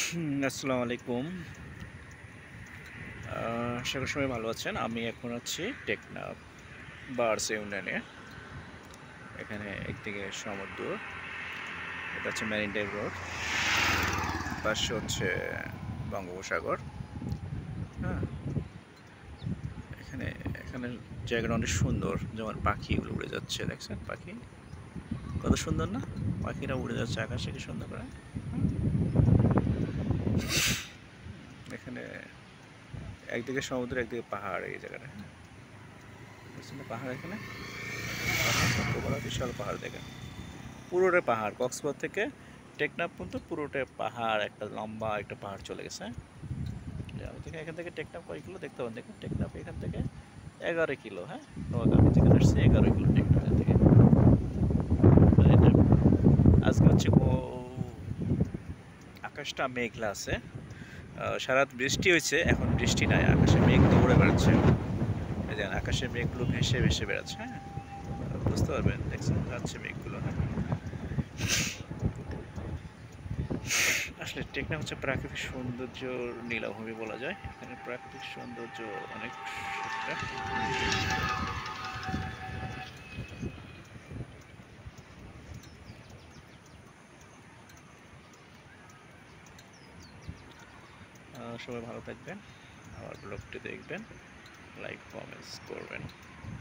আসসালামু আলাইকুম। আশা করি সবাই ভালো আছেন। আমি এখন আছি টেকনাফ বার্স ইউনিয়নে। এখানে একদিকে সমুদ্র, এটা হচ্ছে মেরিন ড্রাইভ রোড, পাশে হচ্ছে বঙ্গোপসাগর। হ্যাঁ, এখানে এখানে জায়গাটা অনেক সুন্দর, যেমন পাখিগুলো উড়ে যাচ্ছে, দেখছেন পাখি কত সুন্দর না? পাখিরা উড়ে যাচ্ছে আকাশে কি সুন্দর করে। এখানে একদিকে সমুদ্র, একদিকে পাহাড়। এই জায়গাটা দেখছেন না, পাহাড় এখানে, পাহাড় কত বড় বিশাল পাহাড় দেখেন। পুরোটাই পাহাড়, কক্সবাজার থেকে টেকনাফ পর্যন্ত পুরোটাই পাহাড়, একটা লম্বা একটা পাহাড় চলে গেছে। আমি থেকে এখান থেকে টেকনাফ কয় কিলো দেখতে পাবেন, দেখুন টেকনাফ এখান থেকে 11 কিলো। হ্যাঁ, আমি যেখানে আসছি 11 কিলো টেকনাফ এখান থেকে। এটা আজকে হচ্ছে আকাশটা মেঘলা আছে। সারা রাত বৃষ্টি হয়েছে, এখন বৃষ্টি নাই, আকাশে মেঘ দৌড়ে বেড়াচ্ছে। এই দেখেন আকাশে মেঘগুলো ভেসে ভেসে বেড়াচ্ছে। হ্যাঁ, বুঝতে পারবেন, দেখছেন যাচ্ছে মেঘগুলো। হ্যাঁ, আসলে টেকনাফ হচ্ছে প্রাকৃতিক সৌন্দর্যর নীলাভূমি বলা যায়। এখানে প্রাকৃতিক সৌন্দর্য অনেক একটা। সবাই ভালো থাকবেন, আমার ব্লগটি দেখবেন, লাইক কমেন্টস করবেন।